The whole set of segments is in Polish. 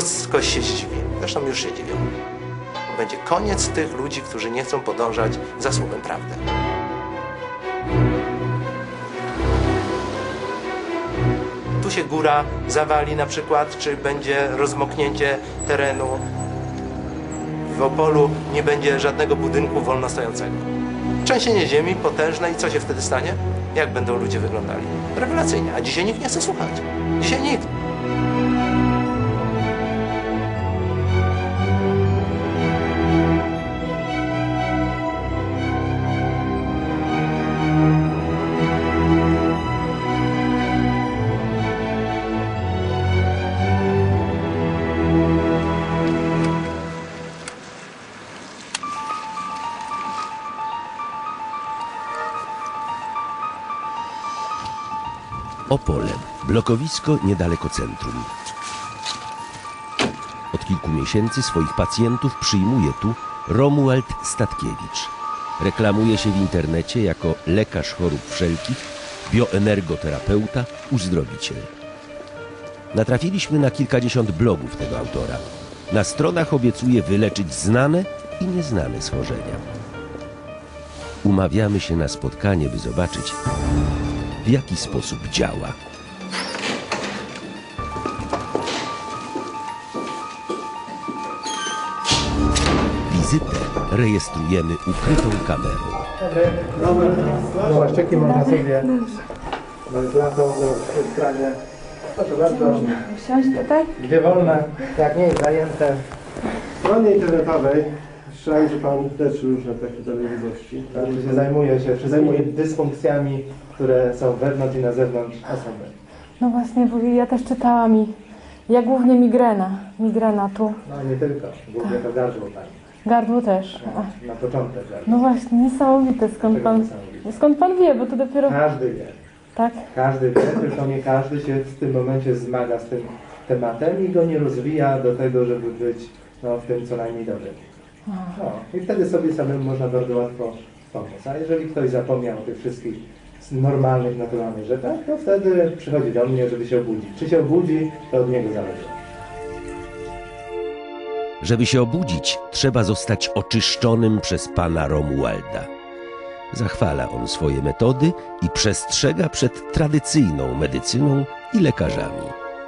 ludzkość się zdziwi. Zresztą już się dziwią. Będzie koniec tych ludzi, którzy nie chcą podążać za słowem prawdy. Tu się góra zawali na przykład, czy będzie rozmoknięcie terenu. W Opolu nie będzie żadnego budynku wolno stojącego. Trzęsienie ziemi potężne i co się wtedy stanie? Jak będą ludzie wyglądali? Rewelacyjnie. A dzisiaj nikt nie chce słuchać. Dzisiaj nikt. Opole, blokowisko niedaleko centrum. Od kilku miesięcy swoich pacjentów przyjmuje tu Romuald Statkiewicz. Reklamuje się w internecie jako lekarz chorób wszelkich, bioenergoterapeuta, uzdrowiciel. Natrafiliśmy na kilkadziesiąt blogów tego autora. Na stronach obiecuje wyleczyć znane i nieznane schorzenia. Umawiamy się na spotkanie, by zobaczyć, w jaki sposób działa. Wizytę rejestrujemy ukrytą kamerą. Płaszczyki można sobie z latą w stronie. Proszę bardzo. Siąść tutaj? Dwie wolne, jak nie zajęte. W stronie internetowej słyszałem, że Pan też różne takie dolegliwości. Tak? Zajmuje się wszystkimi dysfunkcjami, które są wewnątrz i na zewnątrz osoby. No właśnie, ja też czytałam i ja głównie migrena tu. No nie tylko, głównie to gardło Pani. Gardło też. Na początek gardło. No właśnie, niesamowite. Skąd pan wie, bo to dopiero... Każdy wie. Tak? Każdy wie, tylko nie każdy się w tym momencie zmaga z tym tematem i go nie rozwija do tego, żeby być w tym co najmniej dobrym. No, i wtedy sobie samemu można bardzo łatwo pomóc. A jeżeli ktoś zapomniał o tych wszystkich normalnych, naturalnych rzeczach, to wtedy przychodzi do mnie, żeby się obudzić. Czy się obudzi, to od niego zależy. Żeby się obudzić, trzeba zostać oczyszczonym przez pana Romualda. Zachwala on swoje metody i przestrzega przed tradycyjną medycyną i lekarzami.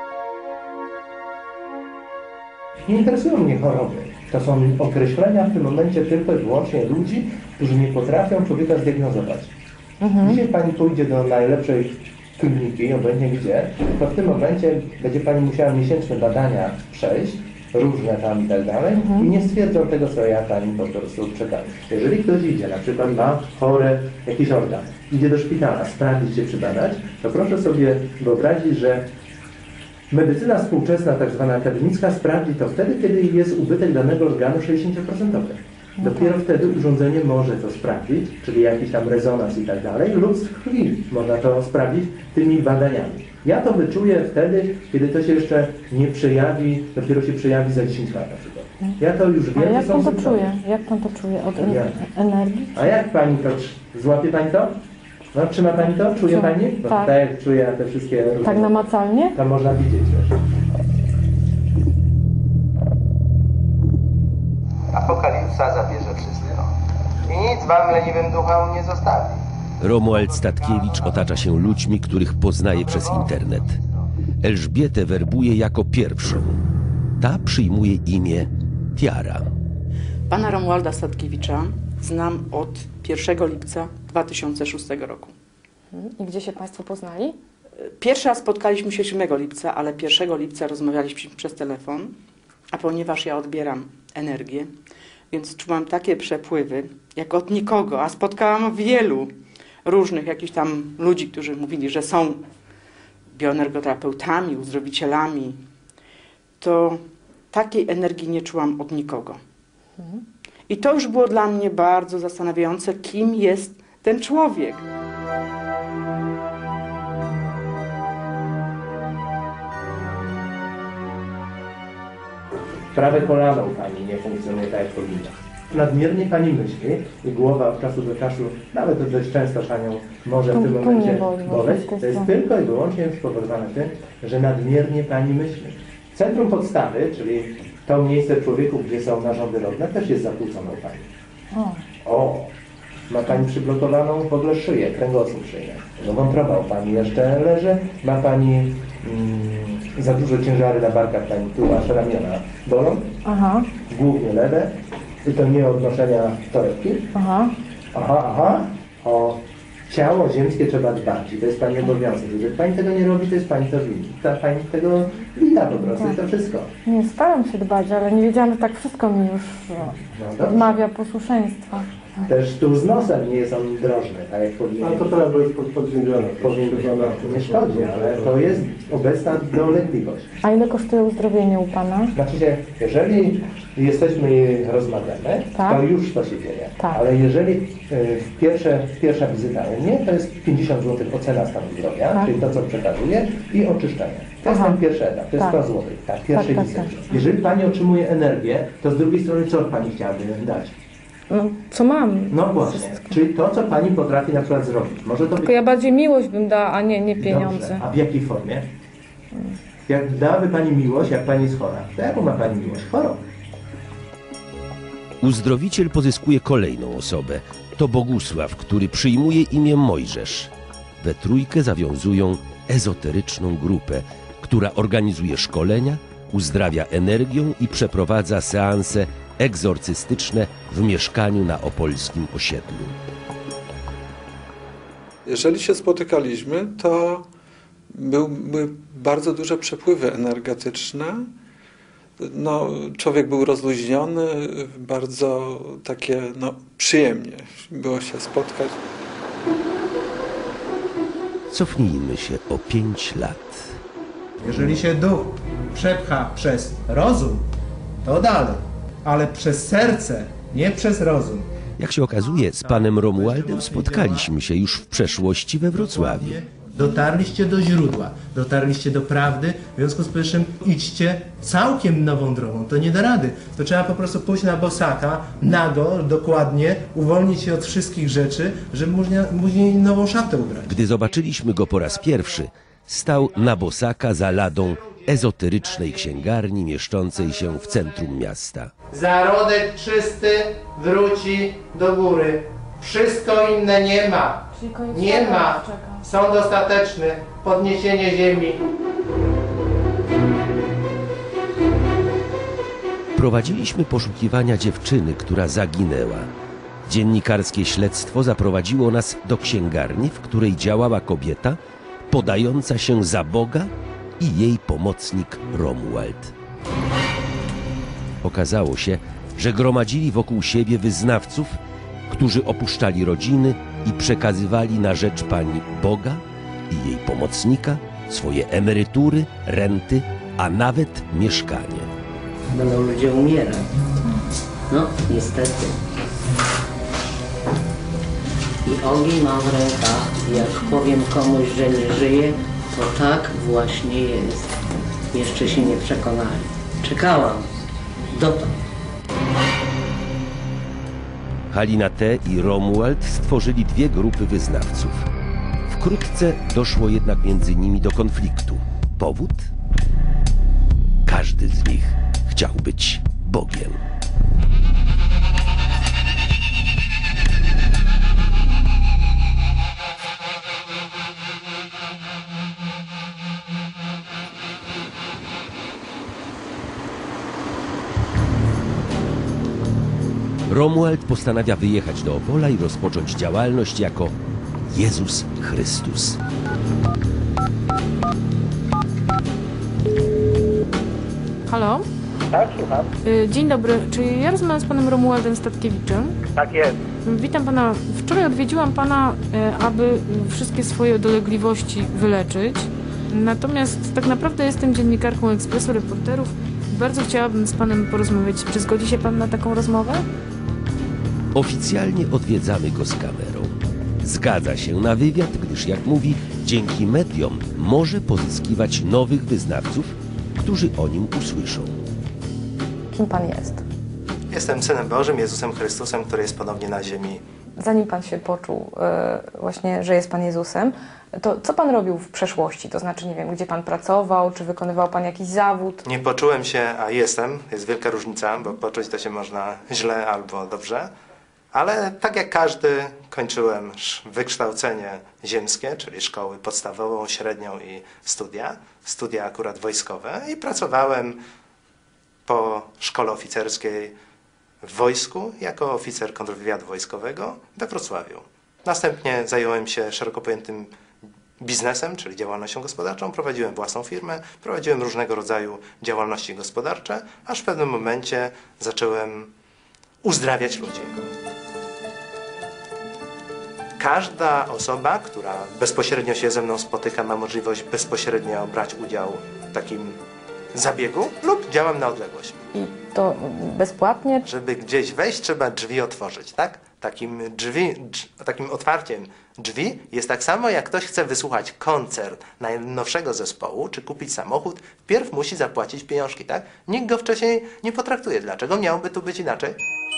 Nie interesują mnie choroby. To są określenia w tym momencie tylko i wyłącznie ludzi, którzy nie potrafią człowieka zdiagnozować. Dzisiaj Pani pójdzie do najlepszej kliniki, obojętnie gdzie, to w tym momencie będzie Pani musiała miesięczne badania przejść, różne tam i tak dalej, i nie stwierdzą tego, co ja Pani po prostu przekażę. Jeżeli ktoś idzie, na przykład ma chory jakiś organ, idzie do szpitala, sprawdzić się, przybadać, to proszę sobie wyobrazić, że medycyna współczesna, tak zwana akademicka, sprawdzi to wtedy, kiedy jest ubytek danego organu 60%. Dopiero wtedy urządzenie może to sprawdzić, czyli jakiś tam rezonans i tak dalej, lub z krwi można to sprawdzić tymi badaniami. Ja to wyczuję wtedy, kiedy to się jeszcze nie przejawi, dopiero się przejawi za 10 lat na przykład. Ja to już wiem, a jak pan to czuje? Jak pan to czuje od energii? A jak Pani to złapie Pani to? No, trzyma Pani to? Czuje Pani? No, tak. Tak jak czuję te wszystkie... Tak namacalnie? To można widzieć też. Apokalipsa zabierze wszystko. I nic Wam leniwym duchom nie zostawi. Romuald Statkiewicz otacza się ludźmi, których poznaje przez internet. Elżbietę werbuje jako pierwszą. Ta przyjmuje imię Tiara. Pana Romualda Statkiewicza znam od 1 lipca 2006 roku. I gdzie się Państwo poznali? Pierwszy raz spotkaliśmy się 7 lipca, ale 1 lipca rozmawialiśmy przez telefon, a ponieważ ja odbieram energię, więc czułam takie przepływy, jak od nikogo, a spotkałam wielu różnych jakichś tam ludzi, którzy mówili, że są bioenergoterapeutami, uzdrowicielami, to takiej energii nie czułam od nikogo. I to już było dla mnie bardzo zastanawiające, kim jest ten człowiek. Prawe kolano u Pani nie funkcjonuje tak jak powinno. Nadmiernie Pani myśli i głowa od czasu do czasu, nawet dość często Panią może w tym momencie boleć. To jest tylko i wyłącznie spowodowane tym, że nadmiernie Pani myśli. Centrum podstawy, czyli to miejsce w człowieku, gdzie są narządy rodne, też jest zakłócone u Pani. O! Ma Pani przyblokowaną w ogóle szyję, kręgosłup szyjny. No wątroba u Pani jeszcze leży. Ma Pani za duże ciężary na barkach Pani, tu aż ramiona bolą. Aha, Głównie lewe. I to nie odnoszenia torebki. aha. Aha. O ciało ziemskie trzeba dbać. I to jest Pani obowiązek. Jeżeli Pani tego nie robi, to jest Pani to winna. Pani tego winna po prostu. I to wszystko. Nie, staram się dbać, ale nie wiedziałam, że tak wszystko mi już No dobrze. odmawia posłuszeństwa. Też tu z nosem nie jest on drożny, tak jak powinien. Ale to prawda jest podziębione. Powinien być. Nie szkodzi, ale to jest obecna dolegliwość. A ile kosztuje uzdrowienie u Pana? Znaczy się, jeżeli jesteśmy i rozmawiamy, Tak. to już to się dzieje. Tak. Ale jeżeli pierwsza wizyta u mnie, to jest 50 zł ocena stanu zdrowia, Tak. czyli to, co przekazuję, i oczyszczenie. To jest Aha. ten pierwszy etap, to jest Tak. 100 zł, tak, pierwszej tak, wizyty. tak. Jeżeli Pani otrzymuje energię, to z drugiej strony co Pani chciałaby dać? No, co mam? No właśnie, czyli to, co Pani potrafi na przykład zrobić. Może to być... Tylko ja bardziej miłość bym dała, a nie pieniądze. Dobrze. A w jakiej formie? Jak dałaby Pani miłość, jak Pani jest chora? To jaką ma Pani miłość? Chorą. Uzdrowiciel pozyskuje kolejną osobę. To Bogusław, który przyjmuje imię Mojżesz. We trójkę zawiązują ezoteryczną grupę, która organizuje szkolenia, uzdrawia energią i przeprowadza seanse egzorcystyczne w mieszkaniu na opolskim osiedlu. Jeżeli się spotykaliśmy, to były bardzo duże przepływy energetyczne. No, człowiek był rozluźniony, bardzo takie przyjemnie było się spotkać. Cofnijmy się o 5 lat. Jeżeli się duch przepcha przez rozum, to dalej. Ale przez serce, nie przez rozum. Jak się okazuje, z panem Romualdem spotkaliśmy się już w przeszłości we Wrocławiu. Dotarliście do źródła, dotarliście do prawdy, w związku z powyższym idźcie całkiem nową drogą, to nie da rady. To trzeba po prostu pójść na bosaka, nago, dokładnie, uwolnić się od wszystkich rzeczy, żeby później nową szatę ubrać. Gdy zobaczyliśmy go po raz pierwszy, stał na bosaka za ladą ezoterycznej księgarni mieszczącej się w centrum miasta. Zarodek czysty wróci do góry. Wszystko inne nie ma. Czyli koniec Nie świata ma. nas czeka. Sąd ostateczny, podniesienie ziemi. Prowadziliśmy poszukiwania dziewczyny, która zaginęła. Dziennikarskie śledztwo zaprowadziło nas do księgarni, w której działała kobieta podająca się za Boga i jej pomocnik Romuald. Okazało się, że gromadzili wokół siebie wyznawców, którzy opuszczali rodziny i przekazywali na rzecz pani Boga i jej pomocnika swoje emerytury, renty, a nawet mieszkanie. Będą ludzie umierać. No, niestety. I ogień mam w rękach. Jak powiem komuś, że nie żyje, to tak właśnie jest. Jeszcze się nie przekonali. Czekałam. Dotąd. Halina T. i Romuald stworzyli dwie grupy wyznawców. Wkrótce doszło jednak między nimi do konfliktu. Powód? Każdy z nich chciał być Bogiem. Romuald postanawia wyjechać do Opola i rozpocząć działalność jako Jezus Chrystus. Halo? Tak, słucham. Dzień dobry. Czy ja rozmawiam z panem Romualdem Statkiewiczem? Tak jest. Witam pana. Wczoraj odwiedziłam pana, aby wszystkie swoje dolegliwości wyleczyć. Natomiast tak naprawdę jestem dziennikarką Ekspresu Reporterów. Bardzo chciałabym z panem porozmawiać. Czy zgodzi się pan na taką rozmowę? Oficjalnie odwiedzamy go z kamerą. Zgadza się na wywiad, gdyż jak mówi, dzięki mediom może pozyskiwać nowych wyznawców, którzy o nim usłyszą. Kim pan jest? Jestem Synem Bożym, Jezusem Chrystusem, który jest ponownie na ziemi zanim Pan się poczuł właśnie, że jest Pan Jezusem, to co Pan robił w przeszłości? To znaczy, nie wiem, gdzie Pan pracował, czy wykonywał Pan jakiś zawód? Nie poczułem się, a jestem. Jest wielka różnica, bo poczuć to się można źle albo dobrze. Ale tak jak każdy, kończyłem wykształcenie ziemskie, czyli szkoły podstawową, średnią i studia. Studia akurat wojskowe i pracowałem po szkole oficerskiej w wojsku jako oficer kontrwywiadu wojskowego we Wrocławiu. Następnie zająłem się szeroko pojętym biznesem, czyli działalnością gospodarczą. Prowadziłem własną firmę, prowadziłem różnego rodzaju działalności gospodarcze, aż w pewnym momencie zacząłem uzdrawiać ludzi. Każda osoba, która bezpośrednio się ze mną spotyka, ma możliwość bezpośrednio brać udział w takim zabiegu lub działam na odległość. I to bezpłatnie? Żeby gdzieś wejść, trzeba drzwi otworzyć, tak? Takim otwarciem drzwi jest tak samo, jak ktoś chce wysłuchać koncert najnowszego zespołu, czy kupić samochód, wpierw musi zapłacić pieniążki, tak? Nikt go wcześniej nie potraktuje. Dlaczego miałoby tu być inaczej?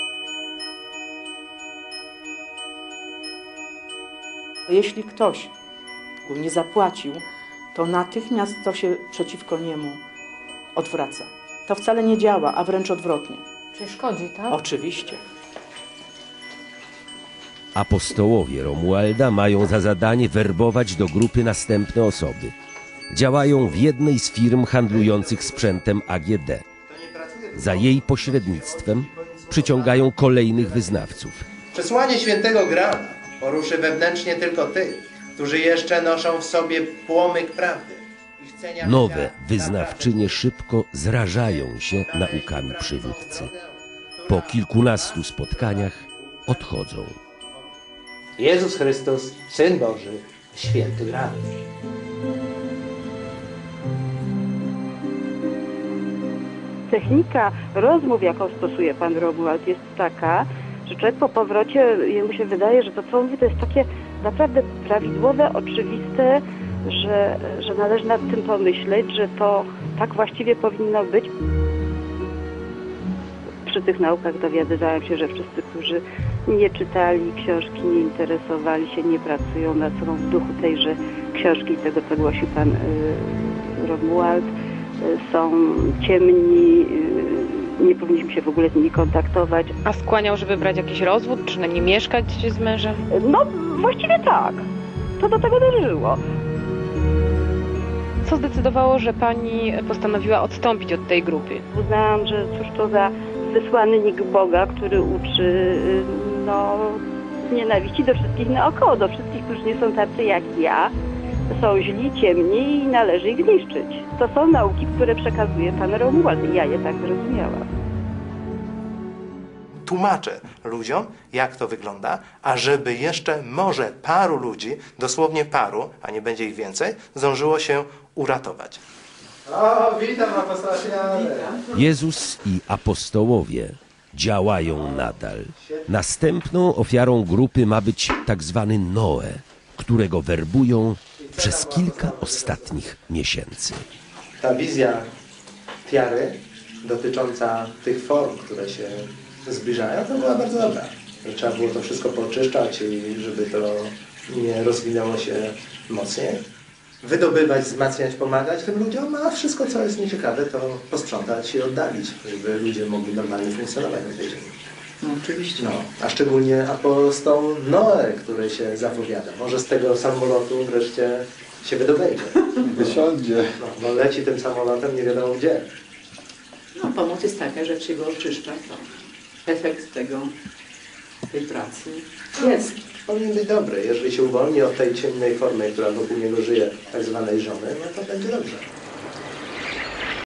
Jeśli ktoś nie zapłacił, to natychmiast to się przeciwko niemu odwraca. To wcale nie działa, a wręcz odwrotnie. Czyli szkodzi, tak? Oczywiście. Apostołowie Romualda mają za zadanie werbować do grupy następne osoby. Działają w jednej z firm handlujących sprzętem AGD. Za jej pośrednictwem przyciągają kolejnych wyznawców. Przesłanie świętego Grala poruszy wewnętrznie tylko tych, którzy jeszcze noszą w sobie płomyk prawdy. I chcenia Nowe bycia wyznawczynie szybko zrażają się naukami przywódcy. Po kilkunastu spotkaniach odchodzą. Jezus Chrystus, Syn Boży, święty Graal. Technika rozmów, jaką stosuje pan Romuald, jest taka, że człowiek po powrocie, jemu się wydaje, że to, co mówi, to jest takie naprawdę prawidłowe, oczywiste, że należy nad tym pomyśleć, że to tak właściwie powinno być. Przy tych naukach dowiadywałem się, że wszyscy, którzy nie czytali książki, nie interesowali się, nie pracują nad sobą w duchu tejże książki i tego, co głosił pan Romuald, są ciemni, nie powinniśmy się w ogóle z nimi kontaktować. A skłaniał, żeby brać jakiś rozwód, czy nie mieszkać z mężem? No, właściwie tak. To do tego dążyło. Co zdecydowało, że pani postanowiła odstąpić od tej grupy? Uznałam, że cóż to za wysłany nick Boga, który uczy nienawiści do wszystkich naokoło, do wszystkich, którzy nie są tacy jak ja. Są źli, ciemni i należy ich zniszczyć. To są nauki, które przekazuje pan Romuald i ja je tak zrozumiałam. Tłumaczę ludziom, jak to wygląda, a żeby jeszcze może paru ludzi, dosłownie paru, a nie będzie ich więcej, zdążyło się uratować. O, witam apostołów. Jezus i apostołowie działają nadal. Następną ofiarą grupy ma być tak zwany Noe, którego werbują przez kilka ostatnich miesięcy. Ta wizja tiary dotycząca tych form, które się zbliżają, to była bardzo dobra. Trzeba było to wszystko poczyszczać i żeby to nie rozwinęło się mocniej. Wydobywać, wzmacniać, pomagać tym ludziom, a wszystko, co jest nieciekawe, to posprzątać i oddalić, żeby ludzie mogli normalnie funkcjonować na tej ziemi. No, oczywiście. No, a szczególnie apostoł Noe, który się zapowiada. Może z tego samolotu wreszcie się wydobędzie. Wysiądzie. No, bo leci tym samolotem nie wiadomo gdzie. No, pomoc jest taka, że jak się go oczyszcza, to efekt tej pracy jest. Powinien być dobry. Jeżeli się uwolni od tej ciemnej formy, która wokół niego żyje, tak zwanej żony, no to będzie dobrze.